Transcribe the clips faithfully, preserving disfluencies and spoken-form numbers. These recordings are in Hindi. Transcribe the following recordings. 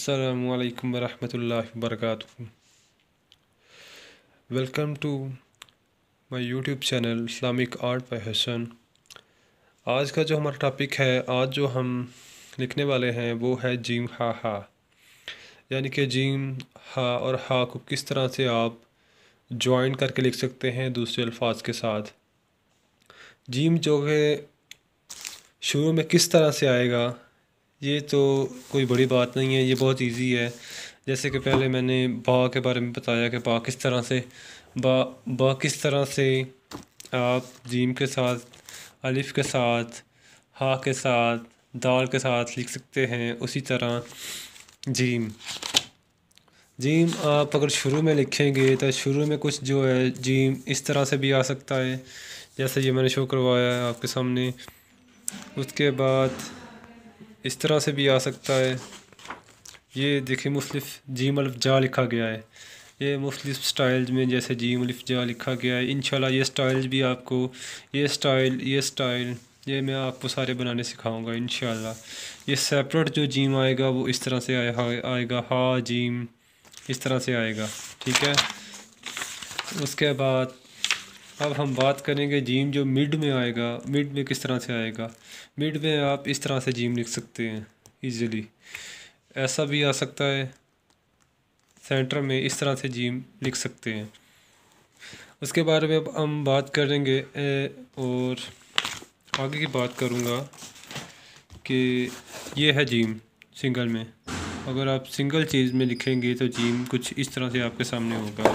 अस्सलामु अलैकुम वरहमतुल्लाहि वबरकातुहू। Welcome to my YouTube channel Islamic art by Hasan. आज का जो हमारा टॉपिक है, आज जो हम लिखने वाले हैं वो है जीम हा हा, यानी कि जीम हा और हा को किस तरह से आप जॉइन करके लिख सकते हैं दूसरे अल्फाज के साथ। जीम जो है शुरू में किस तरह से आएगा, ये तो कोई बड़ी बात नहीं है, ये बहुत इजी है। जैसे कि पहले मैंने बा के बारे में बताया कि बा किस तरह से बा बा किस तरह से आप जीम के साथ, अलिफ के साथ, हा के साथ, दाल के साथ लिख सकते हैं। उसी तरह जीम जीम आप अगर शुरू में लिखेंगे तो शुरू में कुछ जो है जीम इस तरह से भी आ सकता है, जैसे ये मैंने शो करवाया है आपके सामने। उसके बाद इस तरह से भी आ सकता है। ये देखिए मुख्तलिफ जीम अलिफ जा लिखा गया है, ये मुख्तलिफ स्टाइल्स में जैसे जीम अलिफ जा लिखा गया है। इंशाल्लाह ये स्टाइल्स भी आपको, ये स्टाइल ये स्टाइल ये मैं आपको सारे बनाने सिखाऊंगा इंशाल्लाह। ये सेपरेट जो जीम आएगा वो इस तरह से आएगा, हा जीम इस तरह से आएगा, ठीक है। उसके बाद अब हम बात करेंगे जीम जो मिड में आएगा, मिड में किस तरह से आएगा। मिड में आप इस तरह से जीम लिख सकते हैं इजीली, ऐसा भी आ सकता है। सेंटर में इस तरह से जीम लिख सकते हैं। उसके बारे में अब हम बात करेंगे और आगे की बात करूँगा कि ये है जीम सिंगल में। अगर आप सिंगल चीज़ में लिखेंगे तो जीम कुछ इस तरह से आपके सामने होगा।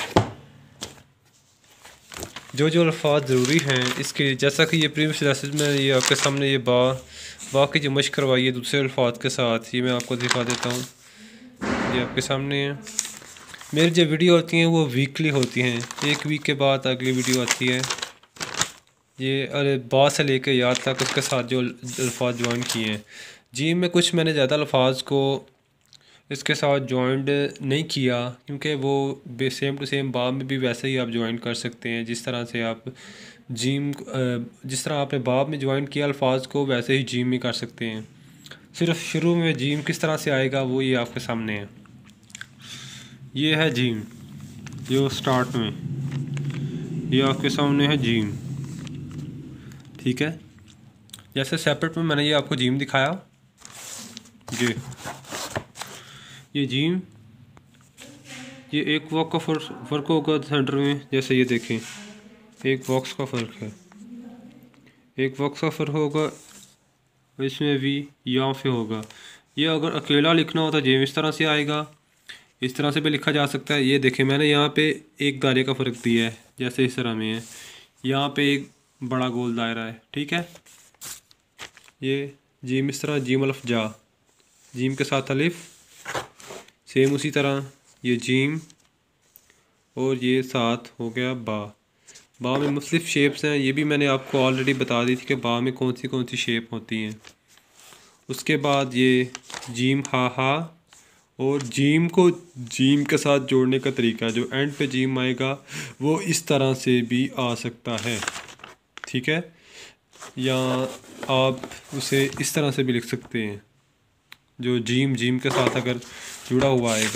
जो जो अल्फाज ज़रूरी हैं इसके, जैसा कि ये प्रीवियस क्लासेस में ये आपके सामने ये बा बा की जो मशक करवाई है दूसरे अल्फाज के साथ, ये मैं आपको दिखा देता हूँ। ये आपके सामने है। मेरी जो वीडियो होती हैं वो वीकली होती हैं, एक वीक के बाद अगली वीडियो आती है। ये अरे बा से लेकर याद तक उसके साथ जो अल्फाज ज्वाइन किए हैं। जीम में कुछ मैंने ज़्यादा अल्फाज को इसके साथ जॉइंट नहीं किया, क्योंकि वो सेम टू सेम बाब में भी वैसे ही आप ज्वाइन कर सकते हैं जिस तरह से आप जीम, जिस तरह आपने बाब में ज्वाइन किया अल्फाज को, वैसे ही जीम में कर सकते हैं। सिर्फ शुरू में जीम किस तरह से आएगा वो ये आपके सामने है। ये है जीम जो स्टार्ट में, ये आपके सामने है जीम, ठीक है। जैसे सेपरेट में मैंने ये आपको जीम दिखाया, ये ये जीम, ये एक वॉक का फ़र्क होगा सेंटर में। जैसे ये देखें, एक बॉक्स का फ़र्क है, एक बॉक्स का फ़र्क होगा, इसमें भी यहाँ पे होगा। ये अगर अकेला लिखना होता है जीम इस तरह से आएगा, इस तरह से भी लिखा जा सकता है। ये देखें मैंने यहाँ पे एक दायरे का फ़र्क दिया है, जैसे इस तरह में है, यहाँ पे एक बड़ा गोल दायरा है, ठीक है। ये जीम इस तरह, जीम अलिफ जा, जीम के साथ अलिफ, सेम उसी तरह ये जीम, और ये साथ हो गया बा। बा में मुख्तलिफ शेप्स हैं, ये भी मैंने आपको ऑलरेडी बता दी थी कि बा में कौन सी कौन सी शेप होती हैं। उसके बाद ये जीम हा हा, और जीम को जीम के साथ जोड़ने का तरीका, जो एंड पे जीम आएगा वो इस तरह से भी आ सकता है, ठीक है। या आप उसे इस तरह से भी लिख सकते हैं, जो जीम जीम के साथ अगर जुड़ा हुआ आएगा।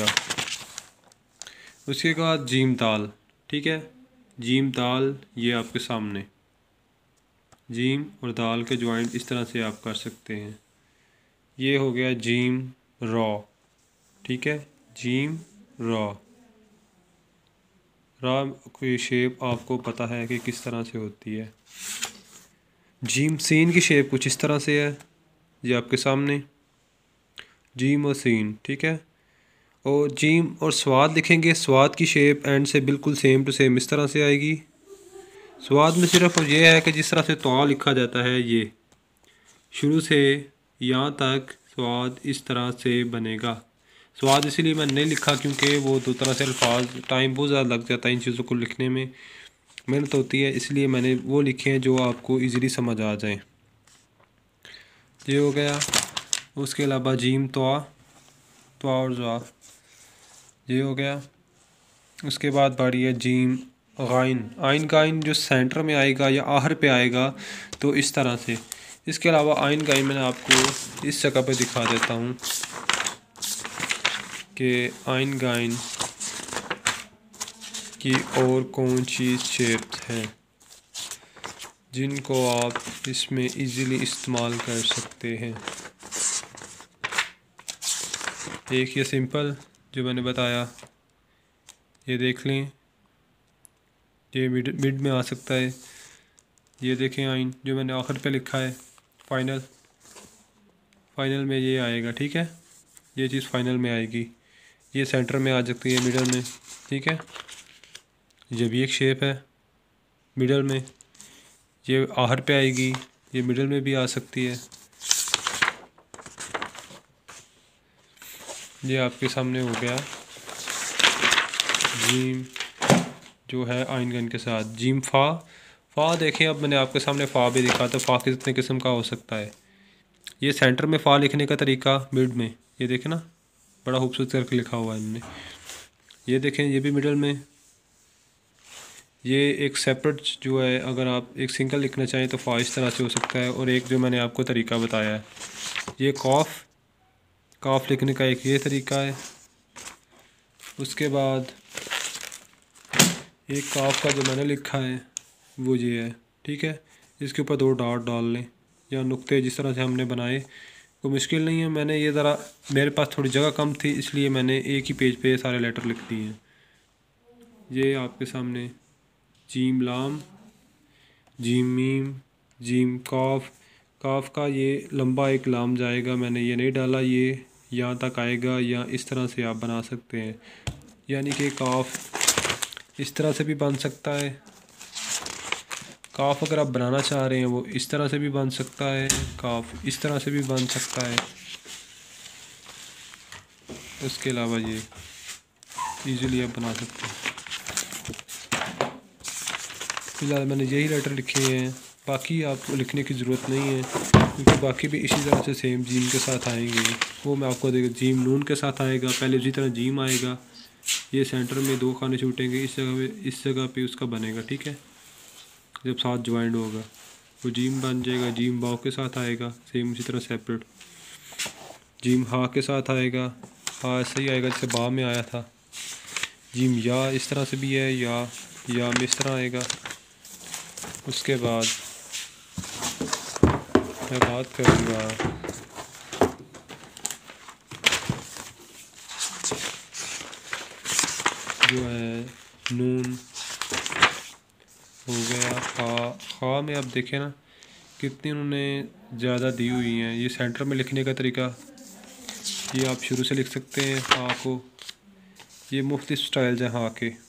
उसके बाद जीम दाल, ठीक है। जीम दाल ये आपके सामने, जीम और दाल के ज्वाइंट इस तरह से आप कर सकते हैं। ये हो गया जीम रॉ, ठीक है। जीम रॉ, रॉ की शेप आपको पता है कि किस तरह से होती है। जीम सीन की शेप कुछ इस तरह से है, ये आपके सामने जीम और सीन, ठीक है। और जीम और स्वाद लिखेंगे, स्वाद की शेप एंड से बिल्कुल सेम टू सेम इस तरह से आएगी। स्वाद में सिर्फ ये है कि जिस तरह से तो लिखा जाता है, ये शुरू से यहाँ तक स्वाद इस तरह से बनेगा। स्वाद इसलिए मैंने नहीं लिखा क्योंकि वो दो तरह से अल्फाज, टाइम बहुत ज़्यादा लग जाता है इन चीज़ों को लिखने में, मेहनत होती है, इसलिए मैंने वो लिखे हैं जो आपको इजीली समझ आ जाए। ये हो गया। उसके अलावा जीम तवा, तवा और ज़ा, ये हो गया। उसके बाद बारी है जीम गाइन, आइन गाइन जो सेंटर में आएगा या आहर पे आएगा तो इस तरह से। इसके अलावा आइन गाइन मैंने आपको इस जगह पे दिखा देता हूँ, कि आइन गाइन की और कौन चीज़ शेप्स हैं जिनको आप इसमें इजीली इस्तेमाल कर सकते हैं। एक ये सिंपल जो मैंने बताया, ये देख लें, ये मिड मिड में आ सकता है। ये देखें आइन जो मैंने आखिर पे लिखा है, फाइनल फाइनल में ये आएगा, ठीक है। ये चीज़ फाइनल में आएगी, ये सेंटर में आ सकती है, मिडल में, ठीक है। ये भी एक शेप है मिडल में, ये आखिर पे आएगी, ये मिडल में भी आ सकती है। ये आपके सामने हो गया जीम जो है आइन गन के साथ। जीम फा फ़ा देखें, अब मैंने आपके सामने फ़ा भी दिखा, तो फ़ा कितने किस्म का हो सकता है। ये सेंटर में फ़ा लिखने का तरीका, मिड में, ये देखें ना, बड़ा खूबसूरत करके लिखा हुआ है इन्होंने। ये देखें, ये भी मिडल में। ये एक सेपरेट जो है, अगर आप एक सिंगल लिखना चाहें तो फ़ा इस तरह से हो सकता है। और एक जो मैंने आपको तरीका बताया है, ये कॉफ काफ लिखने का एक ये तरीका है। उसके बाद एक काफ का जो मैंने लिखा है वो ये है, ठीक है। इसके ऊपर दो डॉट डाल लें या नुक्ते, जिस तरह से हमने बनाए, कोई मुश्किल नहीं है। मैंने ये ज़रा, मेरे पास थोड़ी जगह कम थी, इसलिए मैंने एक ही पेज पे सारे लेटर लिख दिए हैं। ये आपके सामने जीम लाम, जीम मीम, जीम काफ। काफ का ये लंबा एक लाम जाएगा, मैंने ये नहीं डाला, ये यहाँ तक आएगा, या इस तरह से आप बना सकते हैं। यानी कि काफ इस तरह से भी बन सकता है। काफ अगर आप बनाना चाह रहे हैं वो इस तरह से भी बन सकता है, काफ इस तरह से भी बन सकता है। उसके अलावा ये इजीली आप बना सकते हैं। फिलहाल मैंने यही लेटर लिखे हैं, बाकी आपको लिखने की ज़रूरत नहीं है, क्योंकि बाकी भी इसी तरह से सेम जीम के साथ आएंगे। वो मैं आपको देखिए, जीम नून के साथ आएगा, पहले उसी तरह जीम आएगा, ये सेंटर में दो खाने छूटेंगे, इस जगह पे इस जगह पे उसका बनेगा, ठीक है। जब साथ ज्वाइंट होगा वो जीम बन जाएगा। जीम बाव के साथ आएगा, सेम इसी तरह सेपरेट। जीम हा के साथ आएगा, हा ऐसे ही आएगा जैसे बा में आया था। जीम या इस तरह से भी है, या या में इस तरह आएगा। उसके बाद मैं बात करूँगा जो है नून हो गया, खा खा में आप देखें ना कितनी उन्होंने ज़्यादा दी हुई हैं। ये सेंटर में लिखने का तरीका, ये आप शुरू से लिख सकते हैं हा को। ये मुख्तलिफ स्टाइल्स हैं हा के।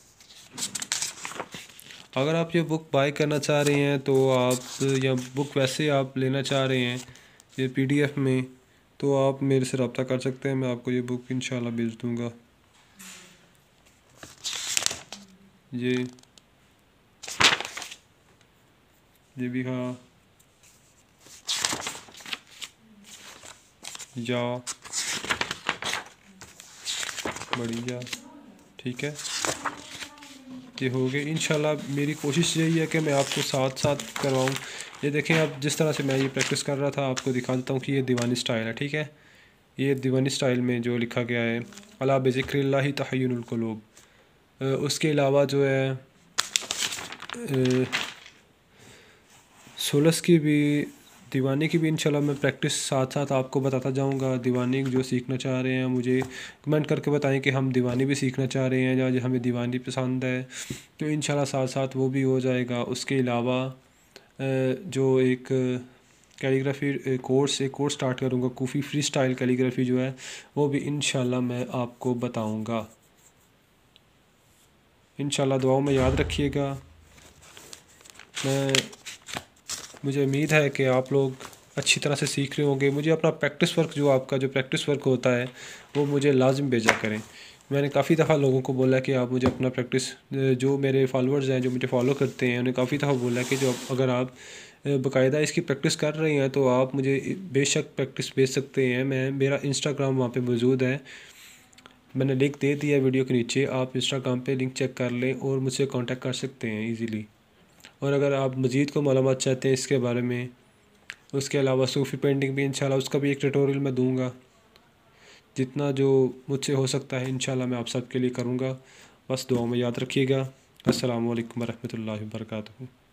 अगर आप ये बुक बाय करना चाह रहे हैं तो आप, या बुक वैसे आप लेना चाह रहे हैं ये पीडीएफ में, तो आप मेरे से रब्ता कर सकते हैं, मैं आपको ये बुक इंशाल्लाह भेज दूँगा। ये ये भी हाँ या बढ़िया, ठीक है। ये हो गए। इंशाल्लाह मेरी कोशिश यही है कि मैं आपको साथ साथ करवाऊँ। ये देखें, अब जिस तरह से मैं ये प्रैक्टिस कर रहा था, आपको दिखा देता हूँ कि ये दीवानी स्टाइल है, ठीक है। ये दीवानी स्टाइल में जो लिखा गया है, अला बिज़िक्रिल्लाहि तहय्युनुल क़ुलूब। उसके अलावा जो है सुलस की भी, दीवानी की भी इंशाल्लाह मैं प्रैक्टिस साथ साथ आपको बताता जाऊंगा। दीवानी जो सीखना चाह रहे हैं मुझे कमेंट करके बताएं कि हम दीवानी भी सीखना चाह रहे हैं या हमें दीवानी पसंद है, तो इंशाल्लाह साथ साथ वो भी हो जाएगा। उसके अलावा जो एक कैलीग्राफी कोर्स एक कोर्स स्टार्ट करूँगा, कूफ़ी फ्री स्टाइल कैलीग्राफी जो है, वो भी इंशाल्लाह मैं आपको बताऊँगा। इंशाल्लाह दुआओं में याद रखिएगा। मैं मुझे उम्मीद है कि आप लोग अच्छी तरह से सीख रहे होंगे। मुझे अपना प्रैक्टिस वर्क, जो आपका जो प्रैक्टिस वर्क होता है, वो मुझे लाजिम भेजा करें। मैंने काफ़ी दफ़ा लोगों को बोला कि आप मुझे अपना प्रैक्टिस, जो मेरे फॉलोअर्स हैं जो मुझे फॉलो करते हैं, उन्हें काफ़ी दफ़ा बोला कि जो अगर आप बाकायदा इसकी प्रैक्टिस कर रहे हैं तो आप मुझे बेशक प्रैक्टिस भेज सकते हैं। मैं मेरा इंस्टाग्राम वहाँ पे मौजूद है, मैंने लिंक दे दिया वीडियो के नीचे, आप इंस्टाग्राम पे लिंक चेक कर लें और मुझसे कांटेक्ट कर सकते हैं इजीली। और अगर आप मज़ीद को मालूमात चाहते हैं इसके बारे में, उसके अलावा सूफ़ी पेंटिंग भी इंशाल्लाह उसका भी एक ट्यूटोरियल मैं दूंगा। जितना जो मुझसे हो सकता है इंशाल्लाह मैं आप सबके लिए करूँगा। बस दुआ में याद रखिएगा। अस्सलामु अलैकुम वरहमतुल्लाहि वबरकातुहू।